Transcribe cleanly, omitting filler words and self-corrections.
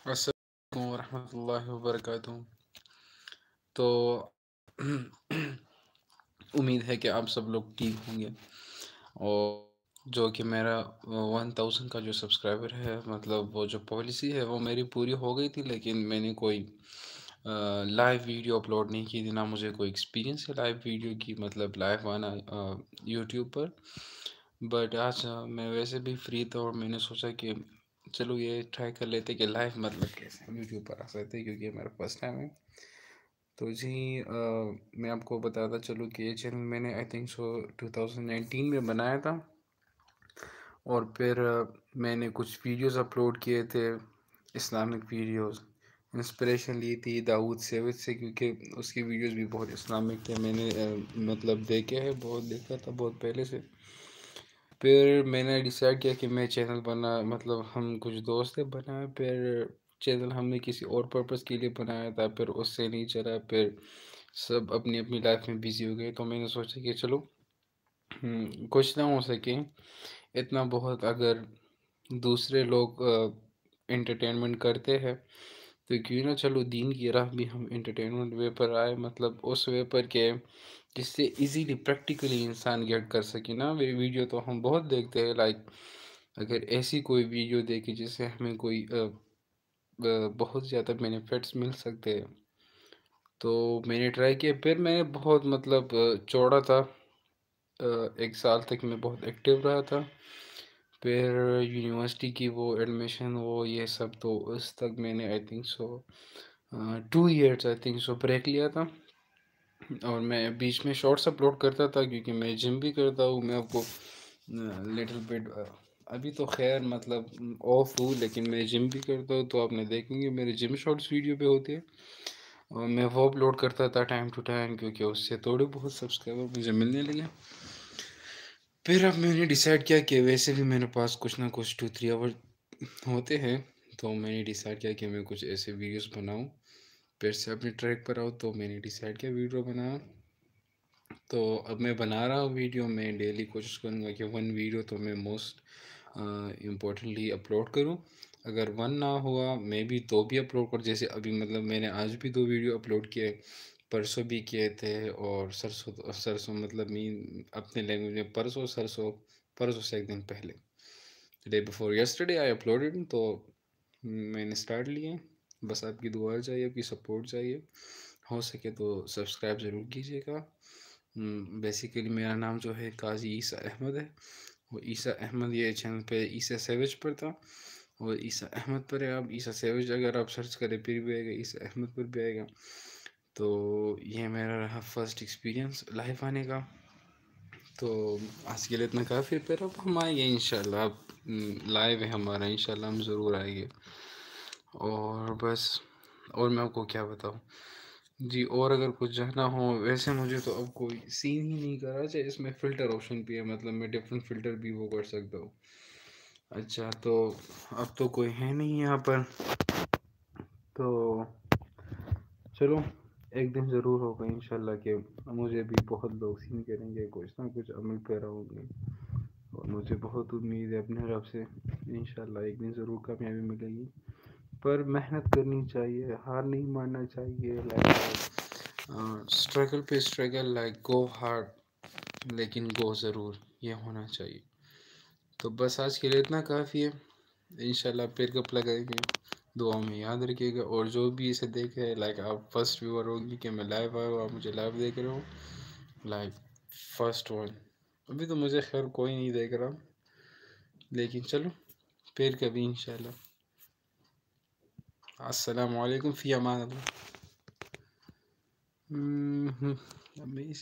अस्सलाम वरहमतुल्लाहि वबरकातुहू। तो उम्मीद है कि आप सब लोग ठीक होंगे। और जो कि मेरा 1000 का जो सब्सक्राइबर है, मतलब वो जो पॉलिसी है वो मेरी पूरी हो गई थी, लेकिन मैंने कोई लाइव वीडियो अपलोड नहीं की थी, ना मुझे कोई एक्सपीरियंस है लाइव वीडियो की, मतलब लाइव आना यूट्यूब पर। बट आज मैं वैसे भी फ्री था और मैंने सोचा कि चलो ये ट्राई कर लेते कि लाइव मतलब कैसे यूट्यूब पर आ सकते हैं, क्योंकि ये मेरा फर्स्ट टाइम है। तो जी मैं आपको बताता चलूँ कि ये चैनल मैंने आई थिंक सो 2019 में बनाया था। और फिर मैंने कुछ वीडियोस अपलोड किए थे, इस्लामिक वीडियोस। इंस्पिरेशन ली थी दाऊद सेविज से, क्योंकि उसकी वीडियोस भी बहुत इस्लामिक थे। मैंने मतलब देखे है, बहुत देखा था बहुत पहले से। फिर मैंने डिसाइड किया कि मैं चैनल बना, मतलब हम कुछ दोस्त थे बनाए। फिर चैनल हमने किसी और पर्पज़ के लिए बनाया था, फिर उससे नहीं चला। फिर सब अपनी अपनी लाइफ में बिजी हो गए, तो मैंने सोचा कि चलो कुछ ना हो सके इतना बहुत, अगर दूसरे लोग एंटरटेनमेंट करते हैं तो क्यों ना चलो दीन की राह भी हम एंटरटेनमेंट वे पर आए, मतलब उस वे पर के जिससे इजीली प्रैक्टिकली इंसान गेट कर सके ना। वे वीडियो तो हम बहुत देखते हैं, लाइक अगर ऐसी कोई वीडियो देखे जिससे हमें कोई बहुत ज़्यादा बेनिफिट्स मिल सकते हैं, तो मैंने ट्राई किया। फिर मैंने बहुत मतलब चौड़ा था, 1 साल तक मैं बहुत एक्टिव रहा था। फिर यूनिवर्सिटी की वो एडमिशन वो ये सब, तो उस तक मैंने I think so 2 years I think so break लिया था। और मैं बीच में शॉर्ट्स अपलोड करता था, क्योंकि मैं जिम भी करता हूँ। मैं आपको लिटिल बिट अभी तो खैर मतलब ऑफ हूँ, लेकिन मैं जिम भी करता हूँ, तो आपने देखेंगे मेरे जिम शॉर्ट्स वीडियो पे होते हैं। और मैं वो अपलोड करता था टाइम टू टाइम, क्योंकि उससे थोड़े बहुत सब्सक्राइबर मुझे मिलने लगे। फिर अब मैंने डिसाइड किया कि वैसे भी मेरे पास कुछ ना कुछ 2-3 आवर होते हैं, तो मैंने डिसाइड किया कि मैं कुछ ऐसे वीडियोस बनाऊं, फिर से अपने ट्रैक पर आऊँ। तो मैंने डिसाइड किया वीडियो बनाया। तो अब मैं बना रहा हूँ वीडियो। मैं डेली कोशिश करूँगा कि 1 वीडियो तो मैं मोस्ट इम्पोर्टेंटली अपलोड करूँ। अगर 1 ना हुआ मैं भी तो भी अपलोड कर, जैसे अभी मतलब मैंने आज भी 2 वीडियो अपलोड किए, परसों भी किए थे। और सरसों सरसों मतलब मीन अपने लैंग्वेज में परसों, सरसों परसों से एक दिन पहले, day before yesterday I uploaded. तो मैंने स्टार्ट लिए। बस आपकी दुआ चाहिए, आपकी सपोर्ट चाहिए। हो सके तो सब्सक्राइब ज़रूर कीजिएगा। बेसिकली मेरा नाम जो है काजी ईसा अहमद है। वो ईसा अहमद ये चैनल पे ईसा सेविज पर था, और ईसा अहमद पर है। आप ईसा सेविज अगर आप सर्च करें फिर भी आएगा, ईसा अहमद पर भी आएगा। तो ये मेरा रहा फर्स्ट एक्सपीरियंस लाइव आने का। तो आज के लिए इतना काफ़ी है, फिर अब हम आएंगे इंशाल्लाह। अब लाइव है हमारा, इंशाल्लाह हम ज़रूर आएंगे। और बस, और मैं आपको क्या बताऊँ जी। और अगर कुछ जानना हो, वैसे मुझे तो अब कोई सीन ही नहीं करा चाहिए। इसमें फ़िल्टर ऑप्शन भी है, मतलब मैं डिफरेंट फ़िल्टर भी वो कर सकता हूँ। अच्छा, तो अब तो कोई है नहीं यहाँ पर, तो चलो एक दिन ज़रूर होगा इंशाल्लाह कि मुझे भी बहुत लोग सीन करेंगे, कुछ ना कुछ अमल पैरा होंगे। और मुझे बहुत उम्मीद है अपने रब से, इंशाल्लाह एक दिन ज़रूर कामयाबी मिलेगी। पर मेहनत करनी चाहिए, हार नहीं मानना चाहिए। लाइक स्ट्रगल पे स्ट्रगल, लाइक गो हार्ड लेकिन गो ज़रूर, ये होना चाहिए। तो बस आज के लिए इतना काफ़ी है। इंशाल्लाह फिर कब लगाएंगे, दुआ में याद रखिएगा। और जो भी इसे देखे, लाइक आप फर्स्ट व्यूअर होगी कि मैं लाइव आया हूँ, आप मुझे लाइव देख रहे हो, लाइक फर्स्ट वन। अभी तो मुझे खैर कोई नहीं देख रहा, लेकिन चलो फिर कभी इंशाल्लाह। अस्सलाम वालेकुम, फ़ी अमान अल्लाह। अब मैं